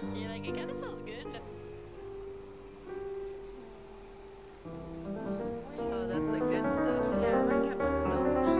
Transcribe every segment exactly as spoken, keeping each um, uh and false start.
You're like, it kind of smells good. Oh, that's the good stuff. Yeah, I might get one of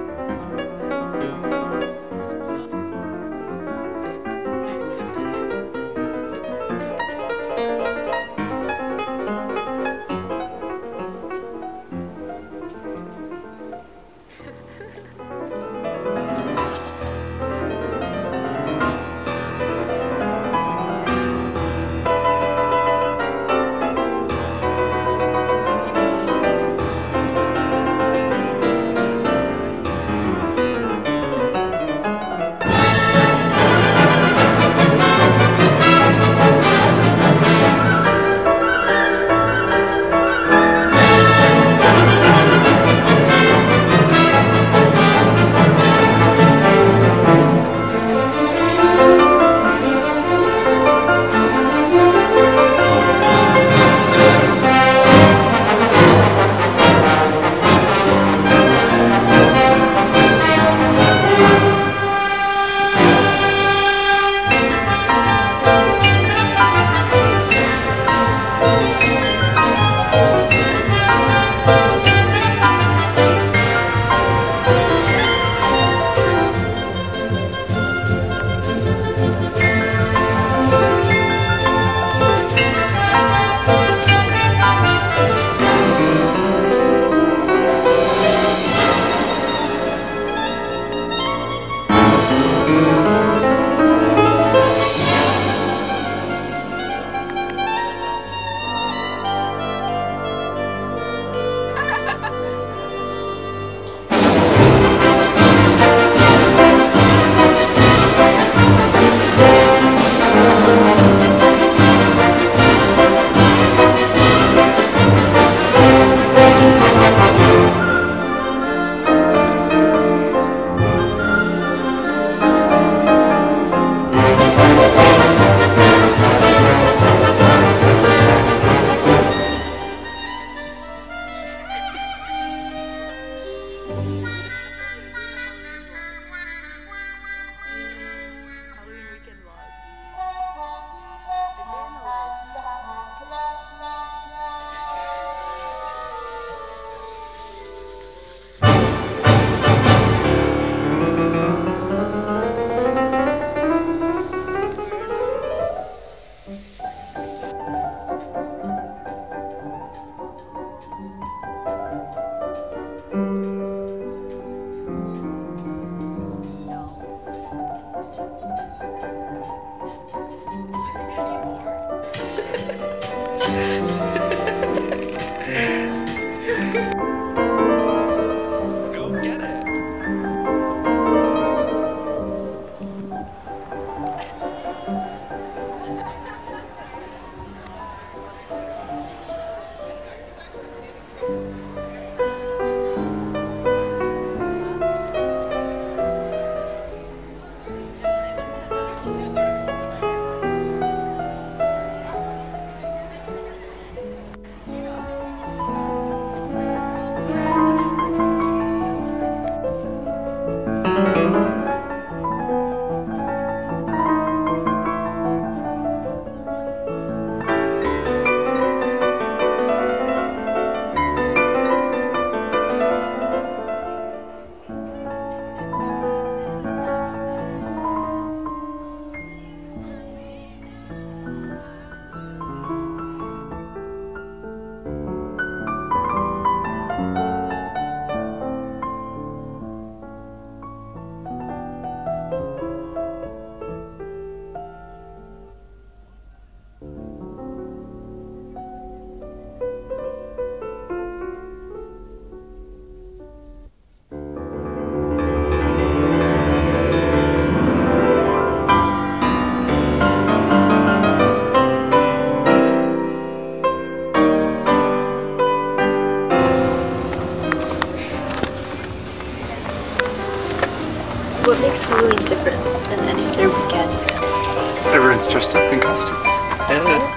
What makes Halloween different than any other weekend? Everyone's dressed up in costumes. Yeah.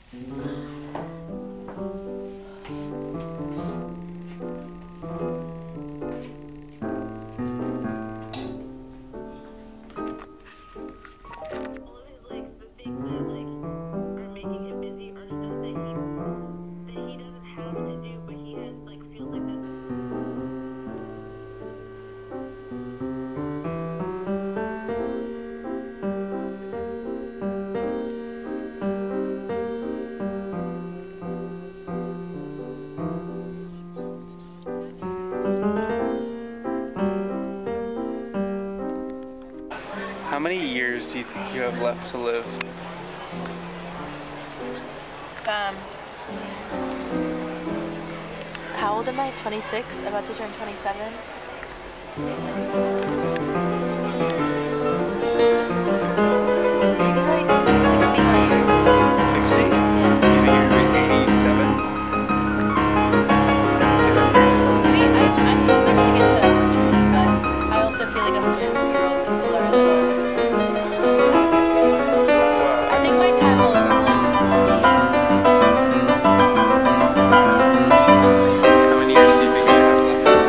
How many years do you think you have left to live? Um, how old am I? twenty-six? About to turn twenty-seven? Maybe like sixty years. sixty? Yeah. You think you're going to be eighty-seven? I'd say that for you. Maybe I, I'm hoping to get to one hundred, but I also feel like one hundred year old people are a little... I think my time will come. How many years do you think I have left?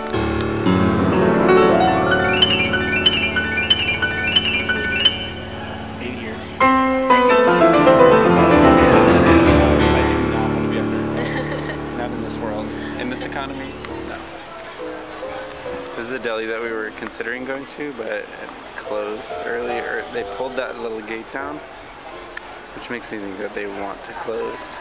Eight years. I could see you being I do not want to be under. Not in this world. In this economy, no. This is the deli that we were considering going to, but it closed early, or they pulled that little gate down, which makes me think that they want to close.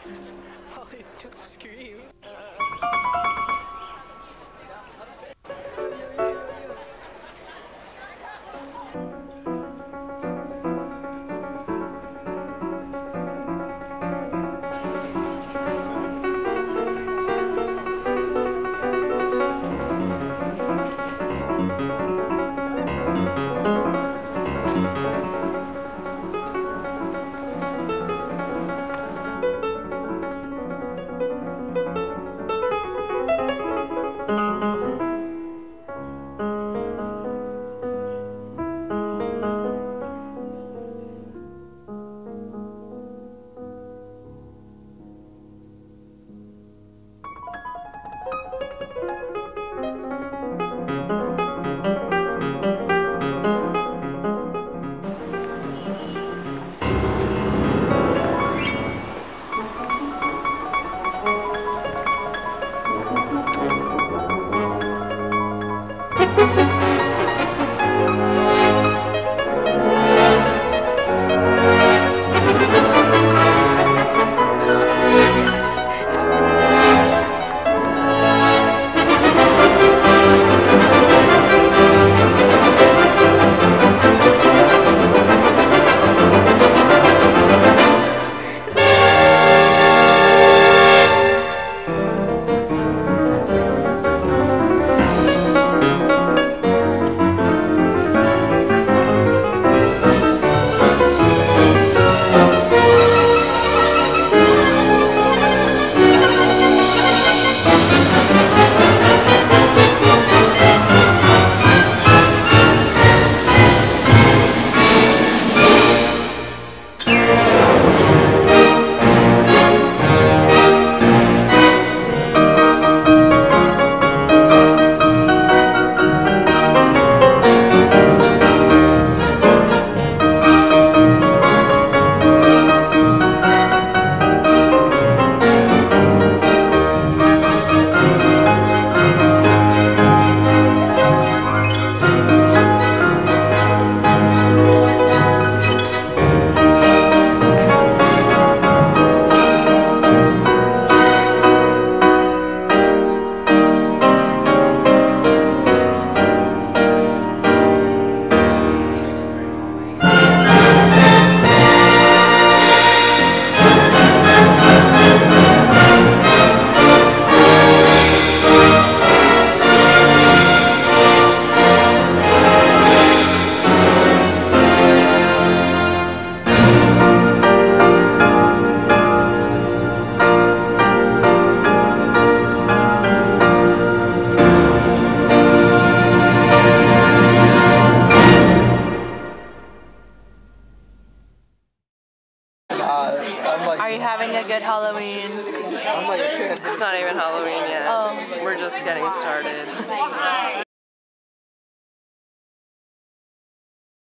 Polly, don't scream. Are you having a good Halloween? It's not even Halloween yet. Oh. We're just getting started.